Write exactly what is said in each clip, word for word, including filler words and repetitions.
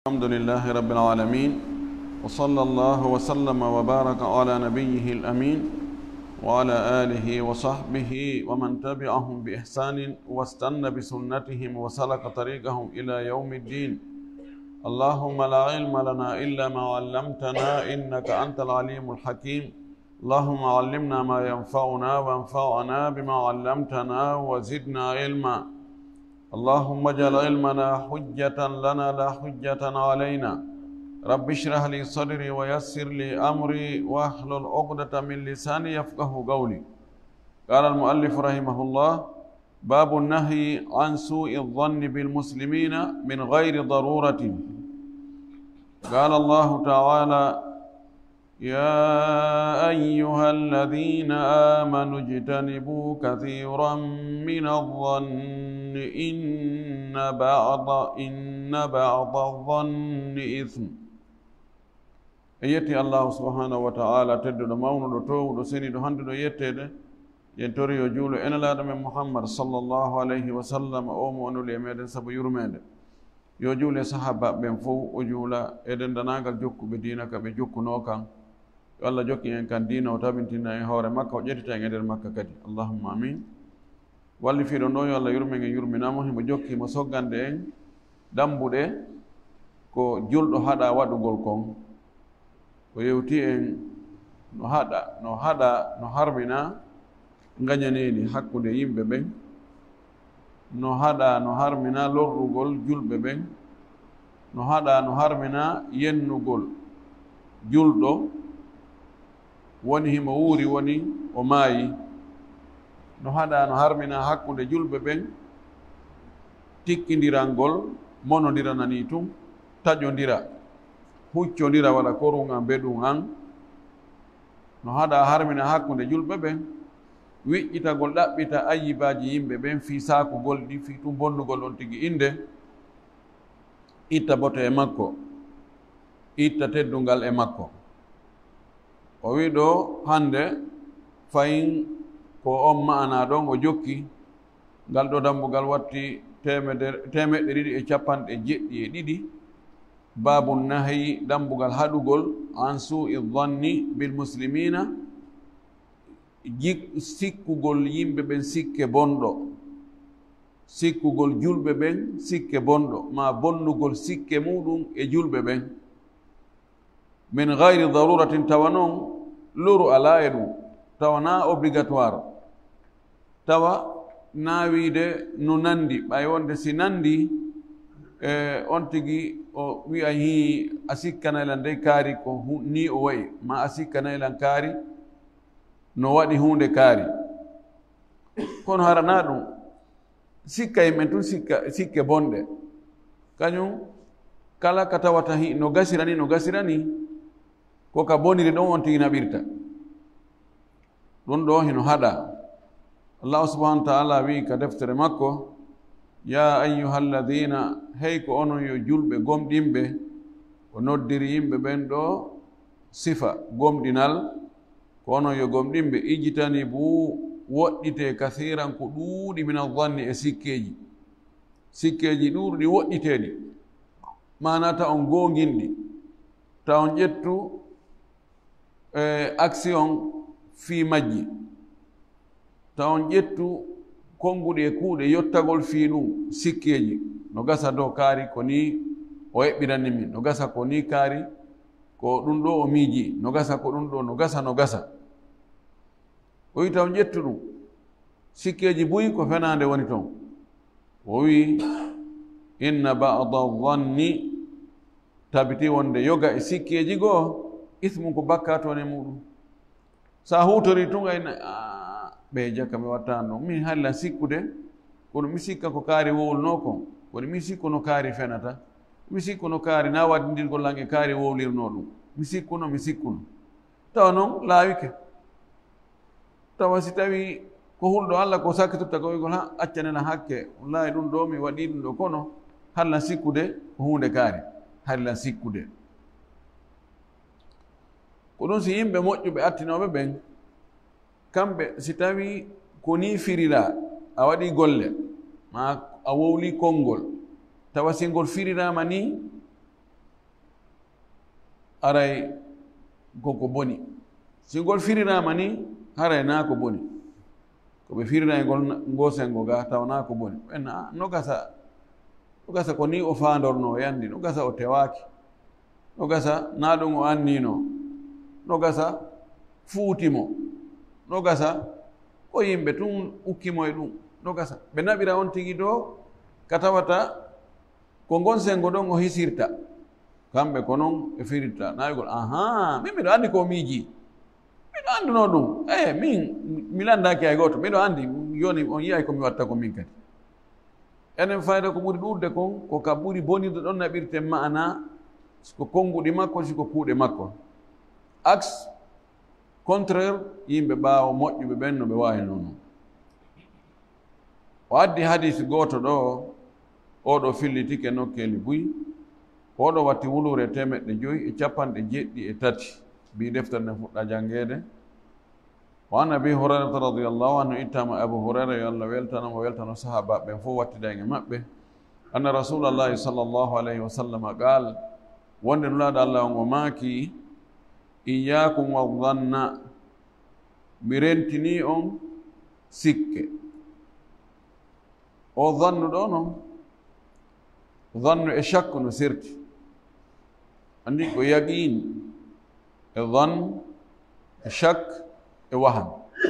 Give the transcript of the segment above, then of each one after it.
الحمد لله رب العالمين وصلى الله وسلم وبارك على نبيه الأمين وعلى آله وصحبه ومن تبعهم بإحسان واستنى بسنتهم وسلك طريقهم إلى يوم الدين. اللهم لا علم لنا إلا ما علمتنا إنك أنت العليم الحكيم. اللهم علمنا ما ينفعنا وانفعنا بما علمتنا وزدنا علما. اللهم اجعل علمنا حجة لنا لا حجة علينا. رب اشرح لي صدري ويسر لي أمري واحلل عقدة من لساني يفقه قولي. قال المؤلف رحمه الله: باب النهي عن سوء الظن بالمسلمين من غير ضرورة. قال الله تعالى: يا أيها الذين آمنوا اجتنبوا كثيرا من الظن إن بعض إن بعض الظن إثم. يتي الله سبحانه وتعالى تدو مولو تو دو سني دو هاندو دو يتede yentori yo juulo ene laada men Muhammad sallallahu alayhi wa sallam o mo onule meden sabu yurmede yo juule sahaba ben fo o juula eden danagal jokkuɓe diina ka ɓe jokkuno kan yo Allah jokki en kan diina o tabintina e hoore makka o ƴettita e nder makka kadi allahumma amin. walli fiiɗo ɗo yo Allah yurmen en yurminamo himo jokki mo soggande en dambuɗe ko julɗo haɗa waɗugol kon o yewti en no haɗa no haɗa no harmina gañaneɗi hakkude yimɓe ɓen, no haɗa no harmina lorrugol julɓe ɓen, no haɗa no harmina yennugol julɗo woni himo wuuri woni o maayi, no haɗa no harmina hakkude julɓe ɓen tikkidirangol monodiranani tum taƴodira huccodira waɗa korun an beɗum an, no haɗa harmina hakkude julɓe ɓen wiƴƴitagol ɗaɓɓita ayibaji yimɓe ɓen fi sakugol ɗi fi tum bonnugol on tigi inde itta boto e makko, itta teddungal e makko. O wi ɗo hande fayin ko on ma'ana ɗon o jokki ngal ɗo dambugal watti temeɗɗe ɗiɗi e capanɗe jeɗɗi e ɗiɗi. babu nahi dambugal haɗugol an su'i dhanni bil muslimina, jik sikkugol yimɓe ɓen sikke bonɗo, sikkugol julɓe ɓen sikke bonɗo ma bonnugol sikke muɗum e julɓe ɓen min gayri daruratin, tawa noon luru ala e ɗum, tawa na obligatoire, tawa na wiide no nandi ɓay wonde si nandi e on tigi o wi'a hi a sikkanaylan ndey kaari ko ni o wayi, ma a sikkanaylan kaari no waɗi hunde kaari. kono harana ɗum sikka yimɓen tun sikka sikke bonɗe, kañum kala ka tawata hi no gasirani no gasirani ko ka boniri ɗon on tigi naɓirta ɗum ɗo hino haɗa. allahu subhanahu wa taala wi ka deftere makko: ya ayyuha alladina, hey ko onon yo julɓe gomɗinɓe. o noddiri yimɓe ɓen ɗo sifa gomɗinal ko onon yo gomɗinɓe ijitani bu woɗɗite kathiran ko ɗuuɗi min adhanni e sikkeji, sikkeji ɗuuɗi woɗɗiteɗi mana ta on gonginɗi, ta on ƴettu e action fi majji, ta on ƴettu konguɗi e kuuɗe yottagol fi ɗum sikkeji. no gasa dow kaari ko ni o eɓɓirani min, no gasa ko ni kaari ko ɗum ɗo o miiji, no gasa ko ɗum ɗo, no gasa no gasa o wi taw ƴettu ɗum sikkeji buyi ko fenande woni toon. o wi inna ba'da dhanni, tabiti wonde yoga e sikkeji goo ismu ko bakka toon e muɗum. sa hutori tun ayna ɓe jakka mi wattano min halla sikkude kono mi sikka ko kaari wowlno kon, kono mi sikku no kaari fenata, mi sikku no kaari na waddidirgol lan e kaari wowlirno ɗum, mi sikkuno mi sikkuno. tawa noon laawike, tawa si tawi ko hulɗo Allah ko sakkitotta ko wigol ha accanena hakke wallahi ɗum ɗo mi waɗi ɗum ɗo, kono hallan sikkude ko hunde kaari, hallan sikkude ko ɗum. si yimɓe moƴƴuɓe attinoɓe ɓen kamɓe si tawi ko ni firira a waɗi golle ma a wowli konngol, tawa si ngol firirama ni aray koko boni singol firinama ni haray na ko boni ko ɓe firina e ngol ngosengo ga tawna ko boni ɓenna no gasa no gasa ko ni o fandorno o yandi no gasa o tewaki no gasa na ɗum o annino no gasa fuutimo no gasa o yimɓe tun ukkimo e ɗum no gasa ɓe naɓira on tigi do ka tawata ko ngon sengo ɗon o hisirta kamɓe ko noon e firirta nawigol aha min miɗo anndi ko miiji miɗo annduno ɗum e min mi landaki hay gooto miɗo anndi yoni on yiyay komi watta ko min kadi enen fayda ko ɓuri ɗurde kon ko ka ɓuri bonide ɗon naɓirte ma'ana siko konnguɗi makko siko kuuɗe makko axe contraire yimɓe ɓaawo moƴƴuɓe ɓen no ɓe waawi noon o addi hadis gooto ɗo oɗo fillitike nokkeeli buy oɗo watti wulure temeɗɗe joyi e capanɗe jeɗɗi e tati mbi deftere nde fuɗɗa janngeede wa an abi hurairata radiallahu anhu ittama abu hurayra yo allah weltanamo weltano sahaba ɓen fof wattidayge maɓɓe anna rasulallahi sallllahu alayhi wa sallam qal wonde nulaaɗo allah on o maaki iyakum wa dhanna mi rentini on sikke o dhannu ɗo noon dhannu e shakku no sirti andi ko yaqin e dhann e shak e wahan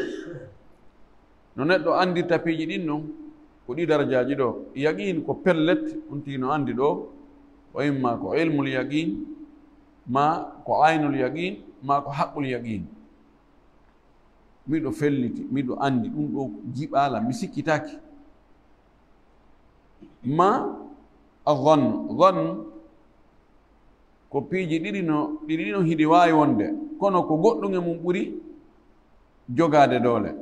no neɗɗo andi tapiiji ɗin noon ko ɗi darajaji ɗo yaqin ko pellet on tino andi ɗo o imma ko ilmul yaqin ma ko aynul yaqin ma ko haqqul yaqin miɗo felliti miɗo andi ɗum ɗo jiɓala mi sikkitaki ma a dhann dhann ko piiji ɗiɗi no ɗiɗi ɗino hiɗi waawi wonde kono ko goɗɗum e mum ɓuri jogaade doole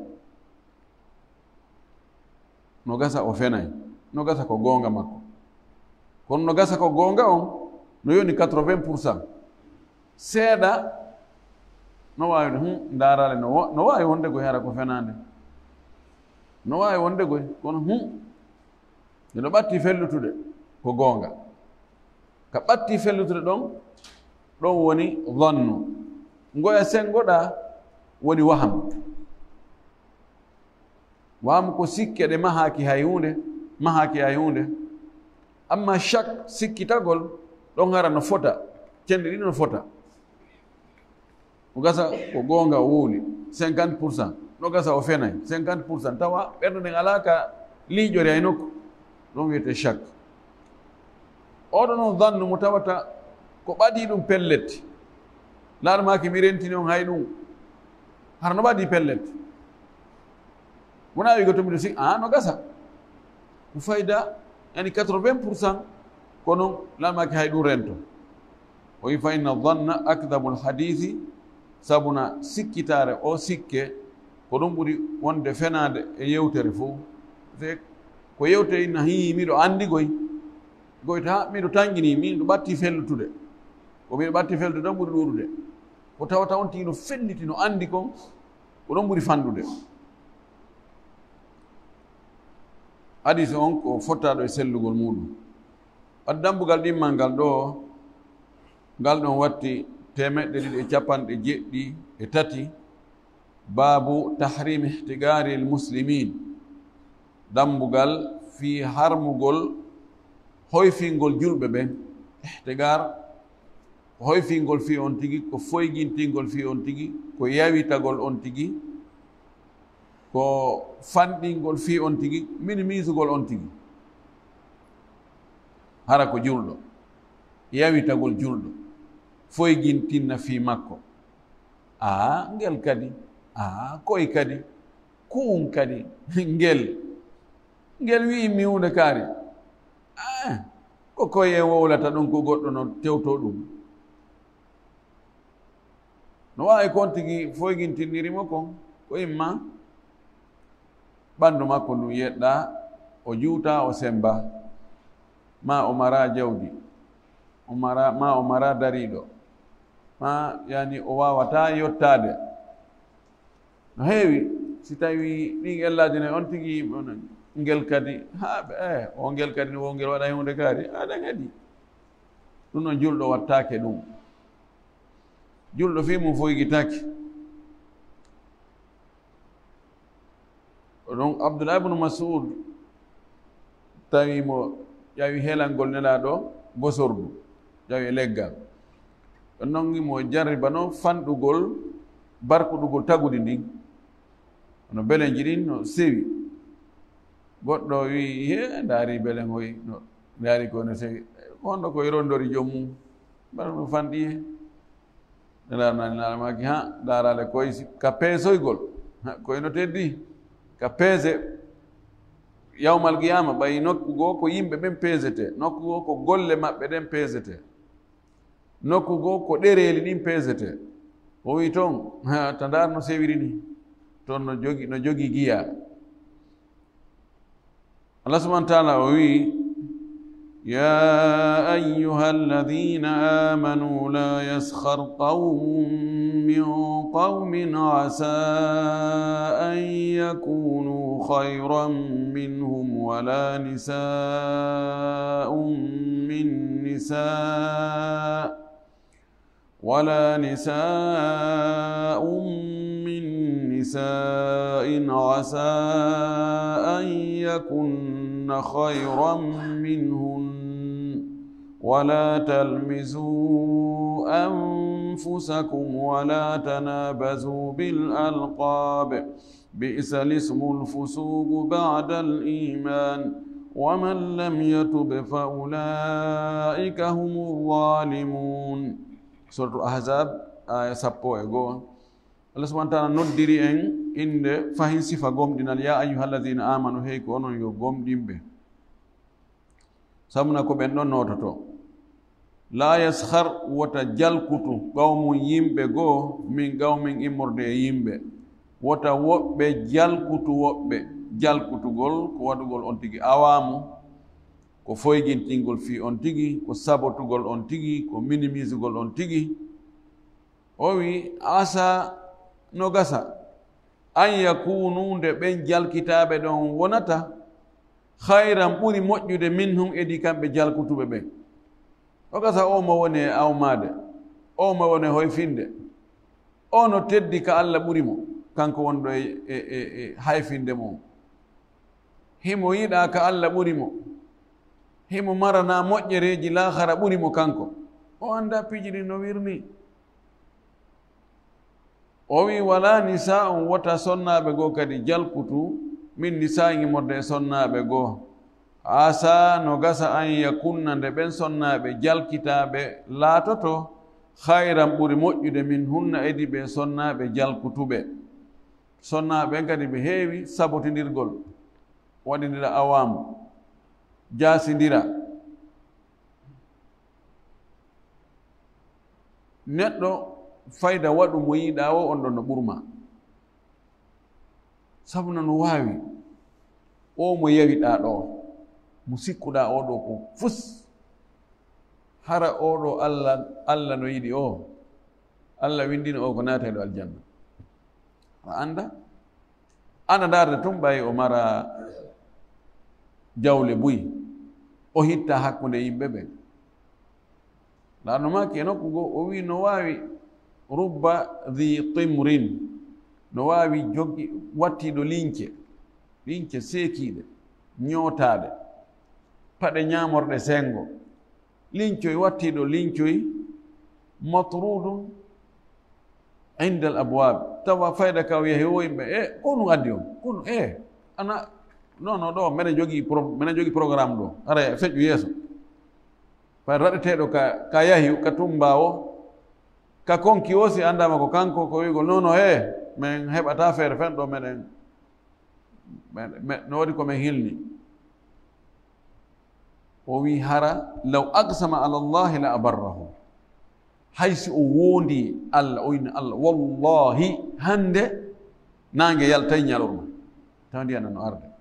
no gasa o fenay no gasa ko goonga makko kono no gasa ko goonga on no yoni quatre-vingt pour cent seeɗa no waawi hum ndaarale no no waawi wonde goy hara ko fenaande no waawi wonde goy kono hum nde no ɓatti fellutude ko goonga ka ɓatti fellutude ɗon ɗon woni dhannu ngoya sengoɗa woni waham waham ko sikke ɗe mahaki hay hunde mahaki hay hunde amma chaque sikkitagol ɗon hara no fota cenɗe ɗi no fota o gasa ko goonga o wuuli cinquante pour cent no gasa o fenay cinquante pour cent tawa ɓernde nden ala ka liiƴori hay nokku ɗon wiyete chaque oɗo noon dhannu mo tawata ko ɓaɗi ɗum pellet laaɗumaki mi rentini on hay ɗum hara no ɓaɗi pellet wona wigo to miɗo sik a no gasa ko fayda yani quatre-vingt pour cent ko noon laaɗumaki hay ɗum rento o wi fa inna dhanna akdabul hadithi sabuna sikkitare o sikke ko ɗum ɓuri wonde fenade e yewtere fof te ko yewte inna hi miɗo andi goy goyta ha miɗo tangini min ɗo ɓatti fellutude ko miɗo ɓatti fellutude ɗon ɓuri ɗuɗude ko tawata on tigi no felliti no andi kon ko ɗon ɓuri fanɗude hadis on ko fottaɗo e sellugol muɗum wadde dambugal ɗimmal ngal ɗo ngal ɗon watti temeɗɗe ɗiɗi e capanɗe jeɗɗi e tati babu tahrimi ihtigari l muslimin dambugal fi harmugol hoyfingol julɓe ɓen ihtigar hoyfingol fi on tigi ko foygintingol fi on tigi ko yawitagol on tigi ko fanɗingol fi on tigi minimisugol on tigi hara ko julɗo yawitagol julɗo foygintinna fi makko a ngel kadi a koye kadi kuum kadi ngel ngel wi mi hunde kaari ko koye wowlata ɗum ko goɗɗo no tewto ɗum no wawi kon tigi foygintinnirimo kon ko imma ɓanndu makko ndu yeɗɗa o juuta o semba ma o mara jawdi o mara ma o mara dariɗo ma yani o wawata yottade no heewi si tawi ɗin ellaji nayi on tigi ngel kadi ha e o ngel kadi wo ngel waɗa hunde kaari aɗan heeɗi ɗum noon julɗo wattake ɗum julɗo fi mum fof yigitaki ɗon Abdullah ibnu Mas'ud tawimo ƴawi helangol nelaɗo bosordu ƴawi leggal ɗon nongimo jarriba noon fanɗugol barkuɗugol tagudi ndin no beleji ɗin no sewi goɗɗo wi he ndaari belen hoy no ndaari kono sewi honɗo koye rondori jommum mbaɗa no fanɗi he nelaɗonaninalamaki ha darale koye ka peesoygol koye no teddi ka peese yawmal qiyama ɓayi nokku goo ko yimɓe ɓen peesete nokku goo ko golle maɓɓe ɗen peesete nokku goo ko ɗereeli ɗin peesete o wi toon ta ndar no sewiri ni toon no jogi no jogi giya Allah subhanahu wa taala o wi ya ayyuha alladhina amanu la yaskhar qawmun min qawmin asa an yakunu khayran minhum wala nisa'un min nisa' ولا نساء من نساء عسى أن يكن خيرا منهن ولا تلمزوا أنفسكم ولا تنابزوا بالألقاب بئس الاسم الفسوق بعد الإيمان ومن لم يتب فأولئك هم الظالمون. Suratul Ahzab aya sappo e goo Allah subhanahu wa ta'ala noddiri en inde fahin sifa gomɗinal ya ayyuhalladhina amanu hey ko onon yo gomɗinɓe samna ko ɓen ɗon nototo la yaskhar wota jalkutu qawmum yimɓe goo min qawmin immorde e yimɓe wota woɓɓe jalkutu woɓɓe jalkutugol ko waɗugol on tigi awamu ko foygintingol fi on tigi ko sabotugol on tigi ko minimisugol on tigi o wi asa no gasa an yakunu nde ɓen jalkitaɓe ɗon wonata hayran ɓuri moƴƴude min hum edi kamɓe jalkutuɓe ɓen o gasa o mo woni e awmade o mo woni hoyfinde o no teddi ka Allah ɓuri mo kanko wonɗo e e e hayfinde mum himo yiɗa ka Allah ɓuri mo himo marana moƴƴereji lahara ɓuri mo kanko o anda pijiri no wirni o wi wala nisa'un wota sonnaɓe goo kadi jalkutu min nisa'in morde e sonnaɓe goo asa no gasa an yakunna nde ɓen sonnaɓe jalkitaɓe laatoto hayran ɓuri moƴƴude min hunna edi ɓe sonnaɓe jalkutuɓe sonnaɓe kadi ɓe heewi sabotindirgol waɗidira awamu jaasindira neɗɗo fayda waɗu mo yiɗa o on ɗon no ɓurma sabu no waawi o mo yawiɗa ɗo mo sikkuɗa oɗo ko fus hara oɗo allah allah no yiɗi o allah windino o ko naata ɗo aljanna a anda ana darde tum ɓayi o mara jawle buyi o hitta hakkunde yimɓe ɓe laano maki e nokku go o wi no waawi rubba dhi timrin no waawi joggi wattiɗo lince lince seekiiɗe ñootaade paɗe ñaamorɗe sengo lincoy wattiɗo lincoy matrudum inde al abwab tawa fayda ka wiya hewo yimɓe e ko nu addi on kono e ana non non ɗo mbeɗa jogii pro mbeɗa jogii programme ɗo ara feƴƴu yeeso fay raɗeteeɗo ka ka yahi ka tumba o ka konki o si anndama ko kanko ko wigol non non e min heɓata feere fen ɗo meɗen no waɗi komin hilni o wi hara law aqsama ala llahi la abarrahu haysi o woondi allah o yini allah wallahi hannde nange yaltay ñalorma taw ndiyana no arde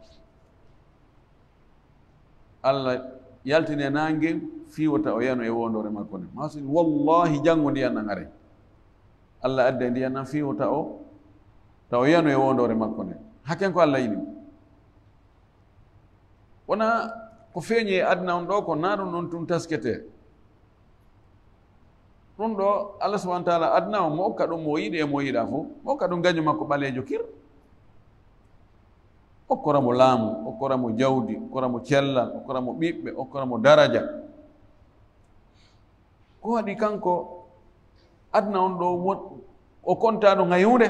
Allah yaltine nange fiwata o yano e wondore makko ne masini wallahi janngo ndiyan nan are Allah adde ndiyan nan fiwata o taw yano e wondore makko ne hakken ko Allah yiɗi wona ko feeñi e aduna on ɗo ko na ɗum ɗon tum taskete ɗum ɗo Allah subhanahu wa taala adnama mo okka ɗum mo yiɗi e mo yiɗa fof mo okka ɗum gaño makko ɓaleejo kir okkoramo laamu okkoramo jawdi okkoramo cellal okkoramo ɓiɓɓe okkoramo daraja ko waɗi kanko adna on ɗo o kontaɗo ngay hunde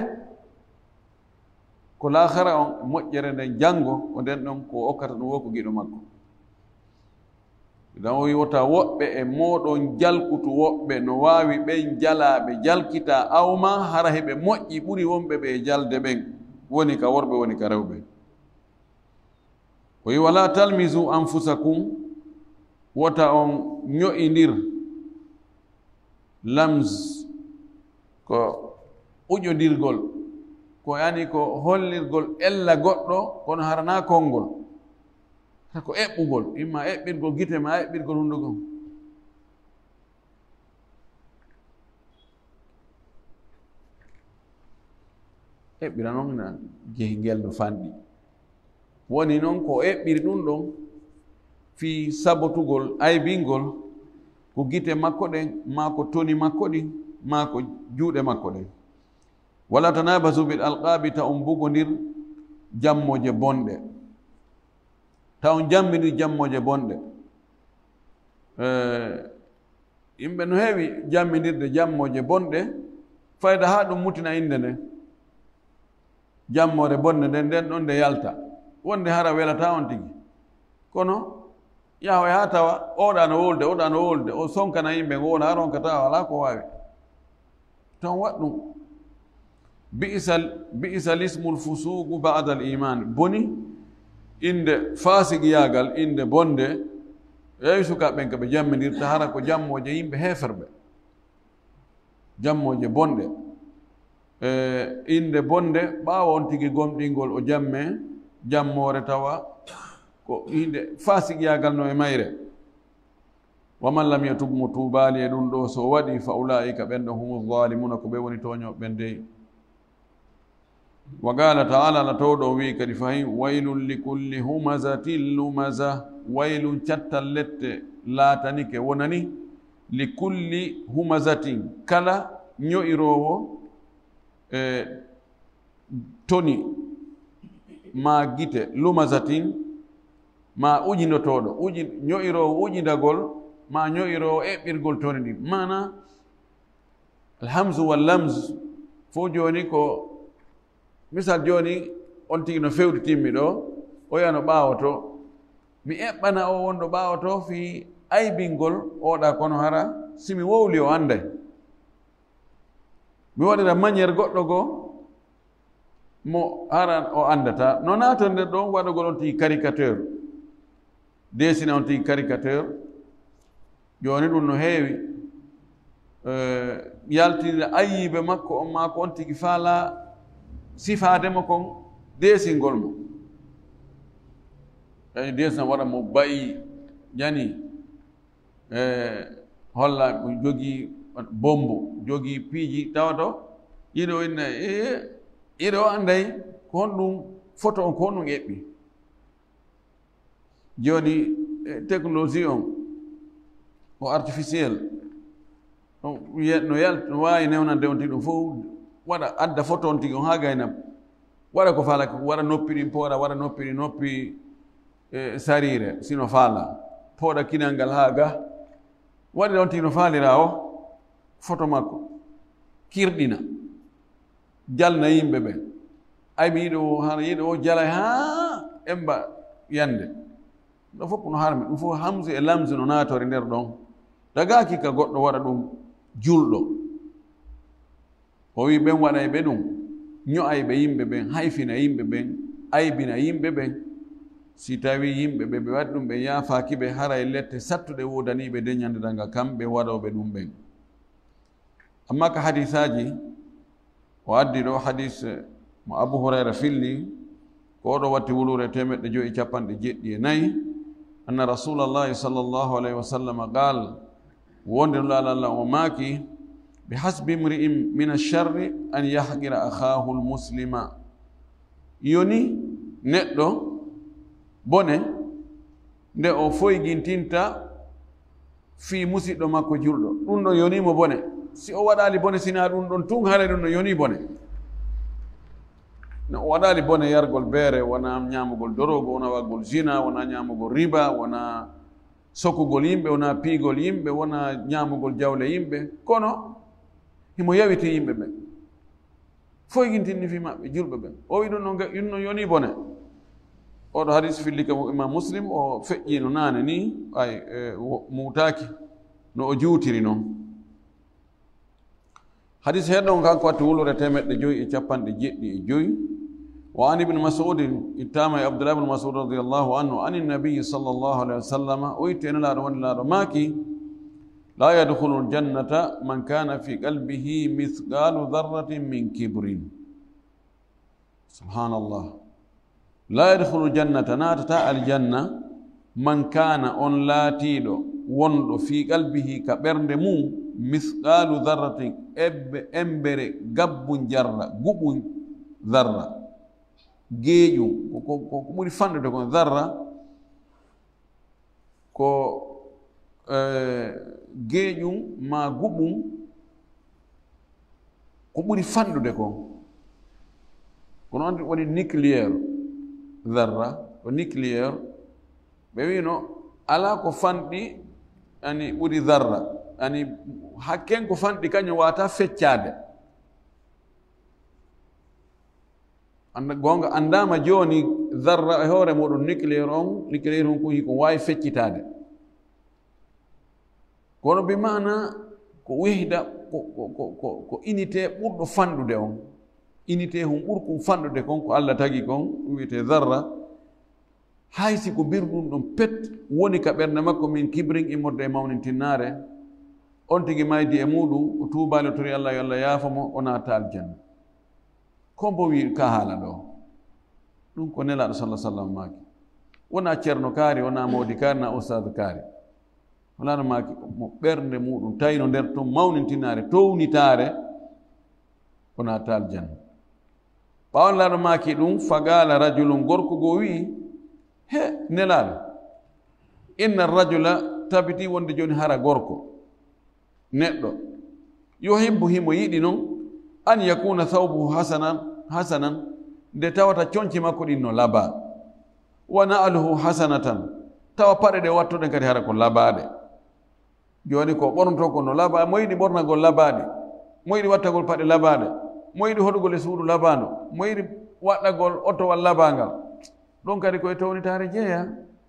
ko lahara on moƴƴere nden janngo ko nden ɗon ko okkata ɗum wo ko giɗo makko dan o wiwota woɓɓe e moɗon jalkutu woɓɓe no wawi ɓen jalaɓe jalkita awma hara heɓe moƴƴi ɓuri wonɓe ɓe jalde ɓen woni ka worɓe woni ka rewɓe o wi wala talmisu anfusakum wota on ño'indir lams ko uƴodirgol ko yani ko hollirgol ella goɗɗo kono harana konngol hata ko eɓɓugol imma eɓɓirgol gite ma eɓɓirgol hundugo eɓɓira noon na jehi ngeldo fanɗi woni noon ko eɓɓiri ɗum ɗon fi sabotugol aybingol ko gite makko ɗen ma ko toni makko ɗin ma ko juuɗe makko ɗen wala tanabasu bil alqabi ta on bugodir jammoje bonɗe ta on jammidir jammoje bonɗe yimɓe no heewi jammidirde jammoje bonɗe fayda ha ɗum mutina inde nde jammore bonde nden nden ɗon nde yalta wonde hara welata on tigi kono yaho ha tawa oɗa no wolde oɗa no wolde o sonkana yimɓe ngowona har on ka tawa wala ko wawi tan wat ɗum bi'sal bi'sal ismul fusuqu ba'da al iman boni inde fasigiyagal inde bonde eyi sukaɓen ko ɓe jammidirta hara ko jammoje yimɓe heferɓe jammoje bonɗe e inde bonde ɓawa on tigi gomɗingol o jamme jammore tawa ko inde fasigiyagal no e mayre waman lam yatub mo tuubali e ɗum ɗo so waɗi fa ulaika ɓen ɗo humu zalimuna ko ɓe woni toñoɓe ɓen dey wa qala taala la tawɗo wi kadi fayin waylun li kulli humazatin lumaza waylun cattal lette laatanike wonani li kulli humazatin kala ño'irowo e toni ma gite lumazatin ma ujindotoɗo uji ño'irowo ujindagol ma ño'irowo eɓɓirgol toni ɗin mana alhamsu wallams fo joni ko misal joni on tigi no fewɗi timmi ɗo o yano ɓawoto mi eɓɓana o wonɗo ɓawoto fi aybingol oɗa kono hara simi wowli o anday mi waɗira maniére goɗɗo goo mo hara o andata no naton nder ɗon waɗugol on tigi caricateur desina on tigi caricateur joni ɗum no heewi yaltinde ayiɓe makko on ma ko on tigi faala sifademo kon desingol mo yani desina waɗa mo bayi jani e holla jogii bombo jogii piiji tawato yiɗo inna e yiɗo anday ko honɗum photo on ko honɗum eɓɓi joni technologie on o artificiel no yal no wawi newnande on tigi ɗum fof waɗa adda photo on tigi on ha gayna waɗa ko faala waɗa noppi ɗin pooɗa waɗa noppi ɗi noppi e sarire sino faala pooɗa kinal ngal ha ga waɗira on tigi no faalira o photo makko kirɗina jalna yimɓe ɓen ay mi yiɗo hana yiɗo o jala ha emba yande ɗo fof no harmi ɗum fof hamse e lamse no naatore nder ɗon dagaki ka goɗɗo waɗa ɗum julɗo o wi ɓen waɗay ɓe ɗum ño'ay ɓe yimɓe ɓen hayfina yimɓe ɓen aybina yimɓe ɓen si tawi yimɓe ɓe ɓe waɗi ɗum ɓe yaafaki ɓe haray lette sattuɗe wodaniɓe deñande danga kamɓe waɗoɓe ɗum ɓen amma ka hadisaji o addi ɗo hadis mo abou hurayra filli ko oɗo watti wulure temeɗɗe joyi capanɗe jeɗɗi e nayyi anna rasulallahi sallllahu alayhi wa sallam qal wonde no laala allah o maaki bi hasbi imri'in min alcharri an yahqira akhahu lmuslima yoni neɗɗo bone nde o foygintinta fi musidɗo makko julɗo ɗum ɗo yonimo bone si o waɗali bone sina ɗum ɗon tun haare ɗum no yoni bone no o waɗali bone yargol beere wona ñamugol dorogo wona waggol zina wona ñamugol riba wona sokkugol yimɓe wona piigol yimɓe wona ñamugol jawle yimɓe kono himo yawiti yimɓe ɓe foygintinni fi maɓɓe julɓe ɓe o wi ɗum no ɗum no yoni bone oɗo hadis fillika mo imam muslim o feƴƴino naane ni ay muutaki no o juutiri noon hadis heɗɗon kanko watti wulore temeɗɗe joyi e capanɗe jeɗɗi e joyi wa an ibne masudin ittama e abdoulah ibne masud radiallahu anhu ani nabiyi sallllahu alayhi wa sallam o yitti enelaɗo wondelaaɗo maaki la yadkhulu ljannata man kana fi qalbihi mithqalu darratin min kibrin subhanallah la yadkhulu ljannata natata aljanna man kana on laatiɗo wonɗo fi qalbihi ka ɓernde mum mithqalu darratin ebbe embere gabbu jarra guɓu darra geeƴum ko ɓuri fanɗude kon darra ko geeƴum ma guɓum ko ɓuri fanɗude kon kono on woni nucléaire darra ko nucléaire ɓe wino ala ko fanɗi ani ɓuri darra ani hakken ko fanɗi kañum wata feccade anda gonga andama joni darra e hoore muɗum nucléaire on nucléaire on ko hiko wawi feccitade kono bi mana ko wehda ko ko ko ko unité ɓurɗo fanɗude on unité hum ɓurkum fanɗude kon ko Allah tagi kon wiyete darra haysi ko birɗum ɗum pet woni ka ɓernde makko min kibrin immorde e mawnintinnare on tigi maydi e muɗum o tuubali tori Allah yo Allah yaafamo o naata aljanna ko mbo wi ka haala ɗo ɗum ko nelaɗo sallah sallam maaki wona ceerno kaari wona mawdi kaari na ustade kaari walaano maaki mo ɓernde muɗum tawino nder to mawnintinare townitare o naata aljanna ɓawan laaɗo maaki ɗum fagala rajulum gorko goo wi he nelaɗo inna rajula tabiti wonde joni hara gorko neɗɗo yo hibbu himo yiɗi noon an yakuna thawbuhu hasanan hasanan nde tawata coñci makko ɗin no laba wa na'aluhu hasanatan tawa paɗe ɗe wattoɗen kadi hara ko labaɗe joni ko ɓornoto ko no laba mo yiɗi ɓornagol labaɗe mo yiɗi wattagol paɗe labaɗe mo yiɗi hoɗugol e suudu labano mo yiɗi waɗɗagol otowal labangal ɗon kadi koye townitare jeeya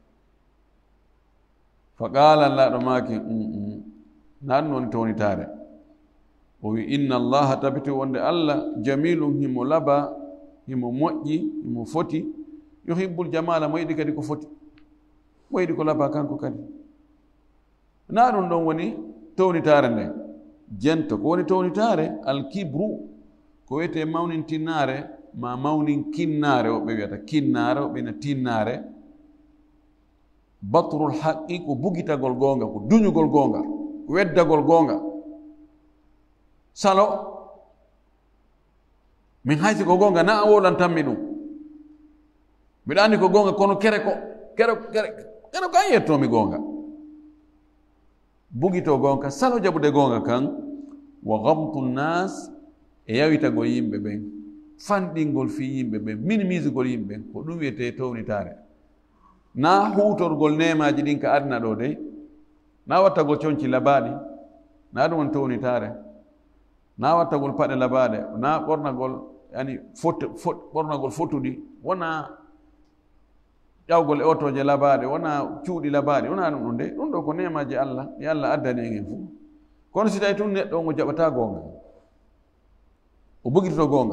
fa qala allaɗo maaki nan noon townitare o wi inna allaha tabiti wonde allah jamilum himo laba himo moƴƴi himo foti yuhibbul jamala mo yiɗi kadi ko foti mo yiɗi ko laba kanko kadi na ɗum ɗon woni townitare nden jento ko woni townitare alkibru ko wiyete mawnintinnare ma mawnin kinnare woɓe wiyata kinnare woɓe na tinnare batrul haqqi ko bugitagol gonga ko duñugol gonga ko weddagol gonga salo min haysi ko gonga na a wolantanmi ɗum mbiɗa andi ko gonga kono kere ko kere kere kere ko an yettomi gonga bugito gonga salo jaɓude gonga kan wa gamtu nnas e yawitagol yimɓe ɓen fanɗingol fi yimɓe ɓen minimisegol yimɓe ɓen ko ɗum wiyete townitare na hutorgol nemaji ɗin ka adna ɗo dey na wattagol coñci labaɗi na ɗum won townitare na wattagol paɗe labaɗe na ɓornagol yani fot fot ɓornagol fotuɗi wona ƴawgol e otoje labaɗe wona cuuɗi labaɗe wona ɗum ɗum de ɗum ɗo ko nemaji Allah e Allah addani en fuu kono si tawi tun neɗɗo ngo jaɓata gonga o bugitoto gonga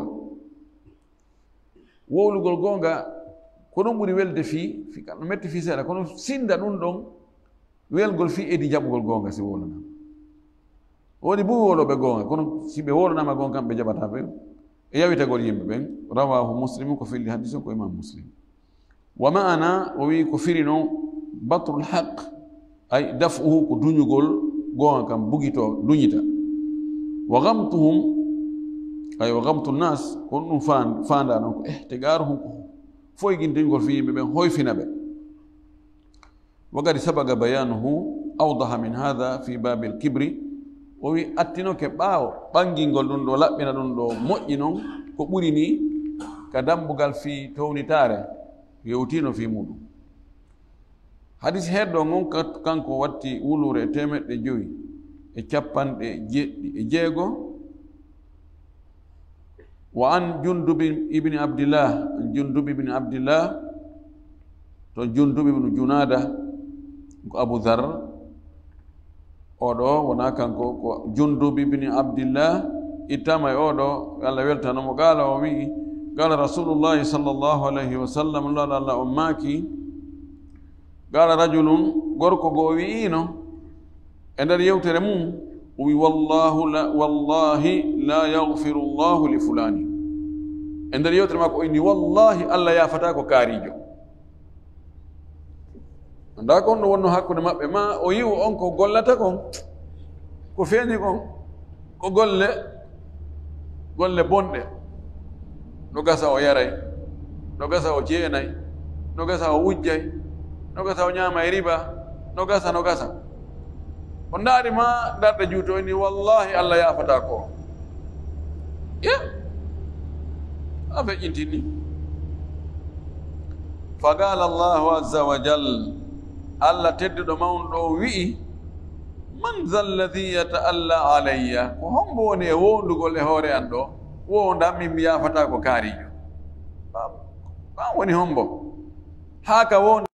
wowlugol gonga ko ɗum ɓuri welde fi fi no metti fi seeɗa kono sinda ɗum ɗon welgol fi edi jaɓugol gonga si wolana woni bu woloɓe gonga kono si ɓe wolonama gonga kamɓe jaɓata ɓe e yawitagol yimɓe ɓen rawahu muslimu ko filli hadis o ko imam muslim wa ma'ana o wi ko firi noon batrul haq ay dafuhu ko duñugol gonga kam bugito duñita wa gamtuhum ay wa gamtu nnas kono ɗum fanda noon ko ihtigaruhum ko foyguintingol fi yimɓe ɓen hoyfina ɓe wa gadi sabaga bayanuhu awdaha min hada fi babi lkibri o wi attinoke ɓaawo ɓangingol ɗum ɗo laɓɓina ɗum ɗo moƴƴi noon ko ɓuri ni ka dambugal fi townitare yewtino fi muɗum. hadis heɗɗo ngon kanko watti wulure e temeɗɗe joyi e capanɗe jeɗɗi e jeego. wa an jundubi ibni abdillah jundubi ibni abdillah to jundubi ibnu junada ko abu dhar oɗo wona kanko ko jundubi ibni abdillah ittama e oɗo allah weltanomo gaala o wi qala rasulullahi sallallahu alayhi wa sallam lala allah on maaki qala rajulun gorko goo wi'ino e nder yewtere mum o wi wallahu la, wallahi la yaghfiru llahu li fulani e nder yewtere makko o inni wallahi allah yafata ko kaarijo. anda ko on ɗo wonno hakkude maɓɓe ma o yiwu on ko gollata kon ko feeñi kon ko golle golle bonɗe no gasa o yaray no gasa o jeenay no gasa o wujjay no gasa o ñaamay riba no gasa no gasa o ndaari ma darɗe juuto ni wallahi allah yafata ko ye a feƴƴintini fa qala allahu azza wa jal allah tedduɗo mawnɗo wi'i man dha alladi yata'alla alayya ko hombo woni e wondugol e hoore an ɗo wondam min mi yafata ko kaarijo ɓan woni hombo haa ka wonda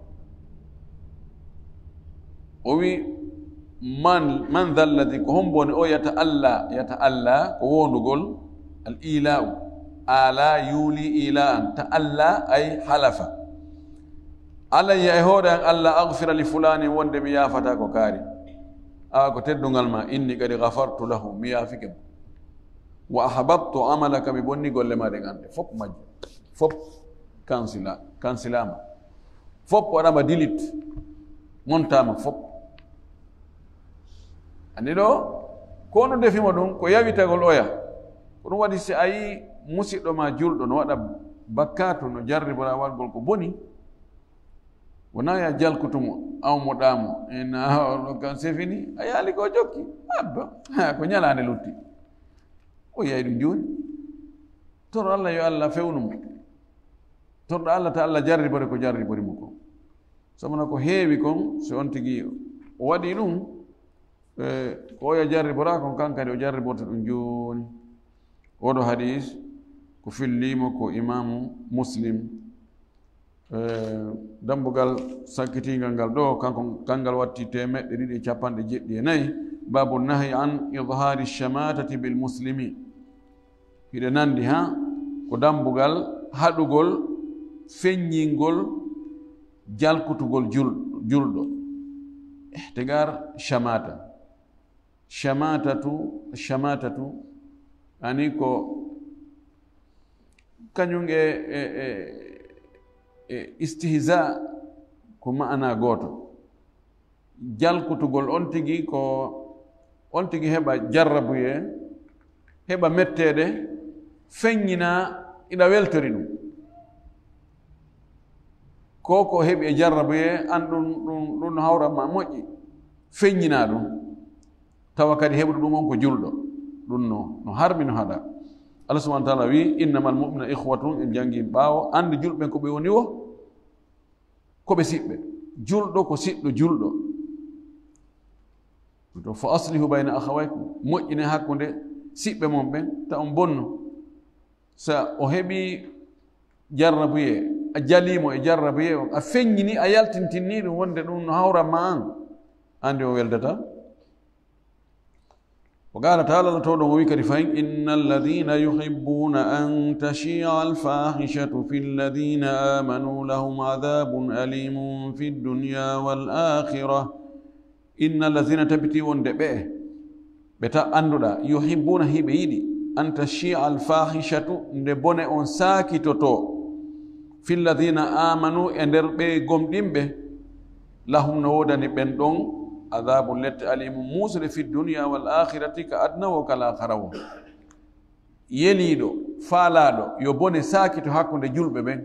o wi man man dha alladi ko hombo woni o yata'alla yata'alla ko wondugol al ila'u ala yuli ila'an ta'alla ay halafa alayya e hoore an allah aghfira li fulani wonde mi yafata ko kaari a ko teddungal ma inni kadi ghafartu lahu mi yaafike mo wa ahbabtu amalaka mi bonni golle ma ɗe gande fop majjo fop kansila kansilama fop waɗama dilit montama fop andi ɗo ko no defimo ɗum ko yawitagol oya ko ɗum waɗi si a yi musidɗo ma julɗo no waɗa bakkatu no jarribora waɗgol ko boni wona ya jalkutumo awmoɗamo ena kan sefini a yaali ko jokki abba ko ñalande lutti o yeyi ɗum joni toro allah yo allah fewnumo torɗo allah ta allah jarribore ko jarriborimo ko sabuna ko heewi kon so on tigui o waɗi ɗum ko oya jarribora kon kankadi o jarriborta ɗum joni oɗo hadis ko fillimo ko imamu muslim dambugal sakkitingal ngal ɗo kanko kangal watti temeɗɗe ɗiɗi capanɗe jeɗɗi e nayyi babu nahi an idhari shamatati bil muslimin hiɗe nandi ha ko dambugal haɗugol feññingol jalkutugol julɗo ihtigar shamata shamatatu shamatatu ani ko kañum e e e istihza ko ma'ana goto jalkutugol on tigi ko on tigi heɓa jarrabuye heɓa mettede feññina iɗa weltori ɗum ko ko heɓi e jarrabuye an ɗum ɗum ɗum hawranma moƴƴi feññina ɗum tawa kadi heɓude ɗum on ko julɗo ɗum no no harmi no haɗa allah subahana taala wi innama al mumina ihwatun en jangi ɓaawo ande julɓen ko ɓe woni wo koɓe siɓɓe julɗo ko siɗɗo julɗo to fo aslihu bayna akhawaykum moƴƴine hakkude siɓɓe mon ɓen ta on bonno sa o heɓi jarrabuye a jalimo e jarrabuye o a feññini a yaltintinni ɗum wonde ɗum no hawranma an ande o weldata وقال تعالى تولوا ويكري فإن إن الذين يحبون أن تشيع الفاحشة في الذين آمنوا لهم عذاب أليم في الدنيا والآخرة إن الذين تبتي وندبئه بتا أندودا يحبون هبيدي أن تشيع الفاحشة ندبون أن ساكتوتو في الذين آمنوا اندر بي قمدين به لهم نودا نبندون عذاب لت أليم موسر في الدنيا والآخرة كأدنى وكالآخرة يليدو فالادو يبوني ساكتو حقو دي جلب بين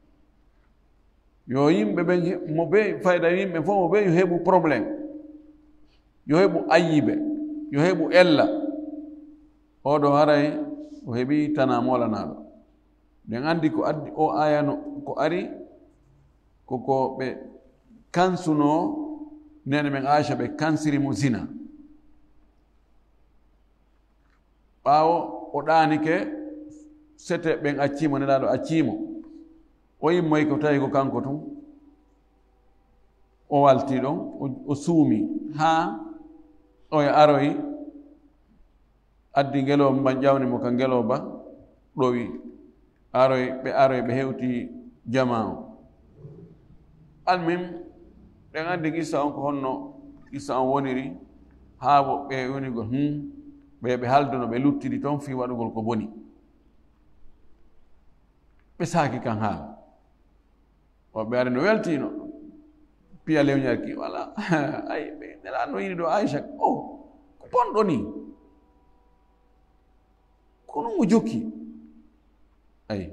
yo yimɓe ɓen mo ɓe fayda yimɓe fof mo ɓe yo heɓu probléme yo heɓu ayiɓe yo heɓu ella oɗo haray o heɓi tana molanaɗo nden andi ko addi o ayano ko ari koko ɓe kansuno nene men Aisha ɓe kansiri mo zina ɓaawo o ɗaanike sete ɓen accimo nelaɗo accimo o yimmoy ko tawi ko kanko tun o walti ɗon o suumi haa o e aroyi addi ngeloba mban ƴawni mo ka ngeloba ɗowi aroy ɓe aroy ɓe hewti jama o almim ɗen andi qissa on ko honno qissa on woniri haa wo ɓe wonigol hum ɓe ɓe halduno ɓe luttidi toon fi waɗugol ko boni ɓe saaki kan haala o ɓe ari no weltino piya lewñarki wala ay ɓe nelaɗo yiɗi ɗo Aicha o ko bonɗo ni kono mo jokki ay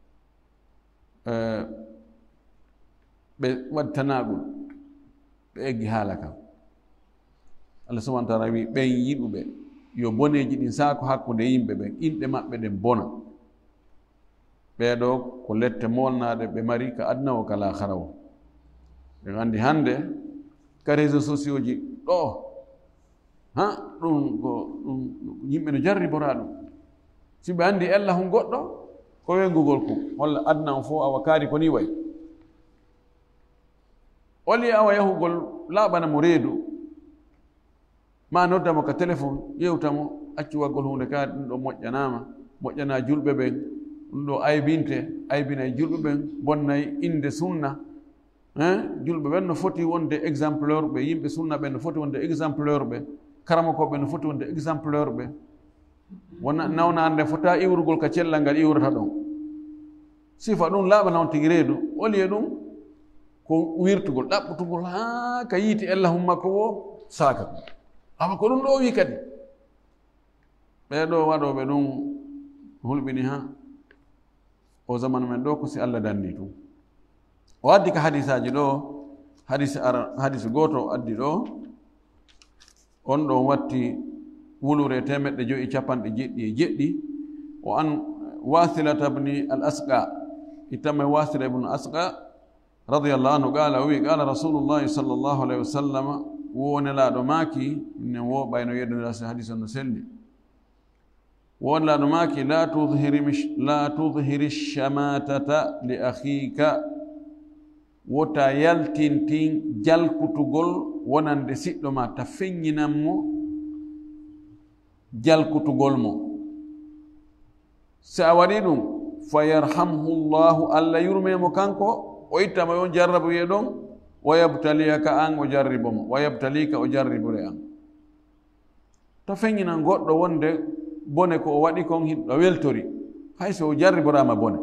ɓe waɗi tanaɗum ɓe eggi haala kam Allah subhanahu wa taala wi ɓen yiɗuɓe yo boneji ɗin saako hakkude yimɓe ɓen inɗe maɓɓe ɗen bona ɓeeɗo ko lette molnaɗe ɓe mari ka adna o kala hara o ɓen andi hande ka réseau sociaux ji ɗo ha ɗum ko ɗum yimɓe no jarribora ɗum si ɓe andi ella hon goɗɗo ko wengugol ko holla adna on fof awa kaari ko ni way oli awa yahugol laaɓana mo reedu ma noddamo ka téléphone ƴewtamo accu waggol hunde kaari ɗum ɗo moƴƴanama moƴƴana julɓe ɓen ɗum ɗo aybinte aybinay julɓe ɓen bonnay inde sunna julɓe ɓen no foti wonde exemplaire ɓe yimɓe sunna ɓen no foti wonde exemplaire ɓe karamakoɓe no foti wonde exemplaire ɓe wona nawnande fota iwrugol ka cellal ngal iwrata ɗon sifa ɗum laaɓana on tigi reedu olie ɗum ko wirtugol ɗaɓɓutugol ha ka yiiti ella hum makko wo saaka awa ko ɗum ɗo wi kadi ɓeɗo waɗoɓe ɗum hulɓini ha o zamanu men ɗo ko si Allah danni tum o addi ka hadisaji ɗo hadis ara hadis goto addi ɗo on ɗo watti wulure temeɗɗe joyi capanɗe jeɗɗi e jeɗɗi o an wasilata bni al asqa ittama wasila ibnu asqa radiyallahu anhu qala o wi qala rasulullahi sallllahu alayhi wa sallam wonelaɗo maaki ne wo ɓayno yeddonira so hadis on no selli wonelaɗo maaki la tudhiri la tudhiri shamatata li akhika wota yaltintin jalkutugol wonande siɗɗo ma ta feññinanmo jalkutugol mo so a waɗi ɗum fa yarhamhu llahu Allah yurmemo kanko o ittama on jarrabu ye ɗon wa yabtaliyaka an o jarribomo wa yabtalika o jarribure an ta feññinan goɗɗo wonde bone ko o waɗi kon hiɗɗo weltori hayso o jarriborama bone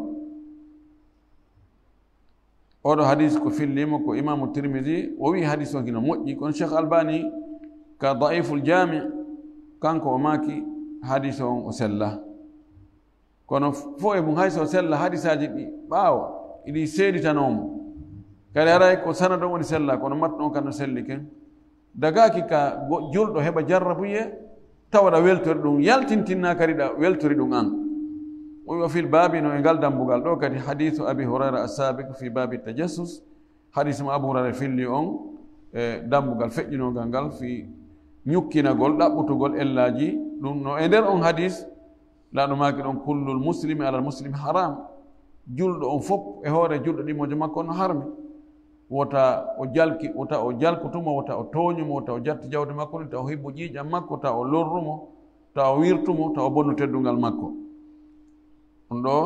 oɗo hadis ko fillimo ko imamu tirmidi o wi hadis o kino moƴƴi kono cheikh albani ka daiful jami kanko o maaki hadis on o sella kono fo e mum hayso o sella hadisaji ɗi ɓaawa iɗi seeɗitanomo kadi aray ko sanado woni sella kono matno on kano selli ken dagaki ka julɗo heɓa jarrabuye tawaɗa weltori ɗum yaltintinna kadi ɗa weltori ɗum an o fi lbabi no e ngal dambugal ɗo kadi hadithu abi hurayra assabiq fi babi tajassus hadis mo abou hurayra filli on e dambugal feƴƴinogal ngal fi ñukkinagol ɗaɓɓutugol ellaji ɗum no e nder on hadis laɗo maki ɗon kullul muslimi alal muslimi haram julɗo on fof e hoore julɗo ɗimojo makko no harmi wota o jalki wota o jalkutumo wota o tooñumo wota o jatti jawdi makko ni taw o hibbo ƴiiƴam makko taw o lorrumo taw o wirtumo taw o bonnu teddungal makko ɗum ɗo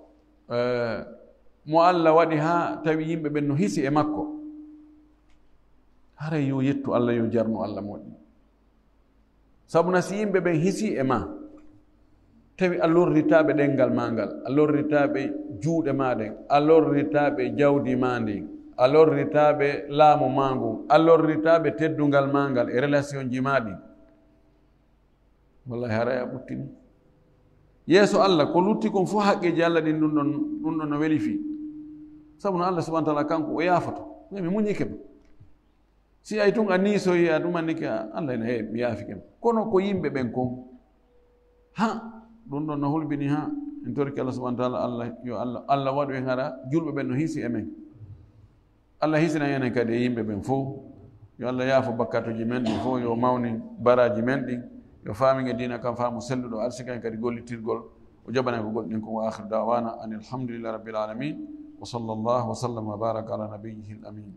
mo Allah waɗi ha tawi yimɓe ɓen no hisi e makko haray yo yettu Allah yo jarnu Allah moƴƴi sabuna si yimɓe ɓen hisi e ma tawi a lorritaɓe ɗengal ma ngal a lorritaɓe juuɗe ma ɗen a lorritaɓe jawdi ma ndin a lorritaɓe laamu ma ngun a lorritaɓe teddungal ma ngal e relation ji ma ɗin wallahi haray a ɓuttini yeeso Allah ko lutti kon fof haqqeji Allah ɗin ɗum ɗon ɗum ɗon no weli fi sabu no Allah subahana taala kanko o yaafoto mi muñike ma si ay tun ani so yi aduma niki Allah ina he mi yafikem kono ko yimbe ben kon ha ɗum ɗon no hulbini ha en torki Allah subhanahu wa ta'ala Allah yo Allah Allah waɗu en hara julɓe ɓen no hisi emen Allah hisina enen kadi e yimɓe ɓen fof yo Allah yaafo bakkatuji men ɗin fof yo mawni baraji men ɗin yo faamige dina kam faamu selluɗo arsika en kadi gollitirgol o jaɓana ko goɗɗin ko wa akhiru dawana an alhamdulillahi rabbil alamin wa sallallahu wa sallam wa baraka ala nabiyyihi al amin.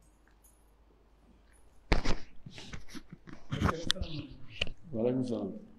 Waalaikumsalam.